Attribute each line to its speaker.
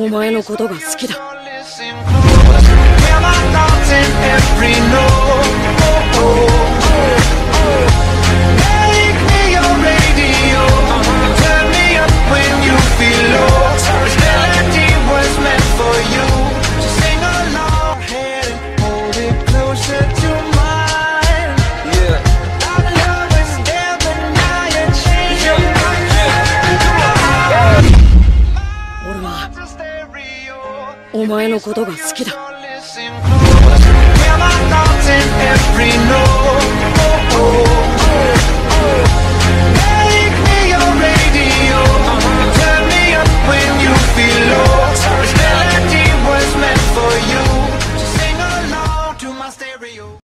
Speaker 1: お前のことが好きだ。お前のことが好きだ。
Speaker 2: Hear my thoughts in every note.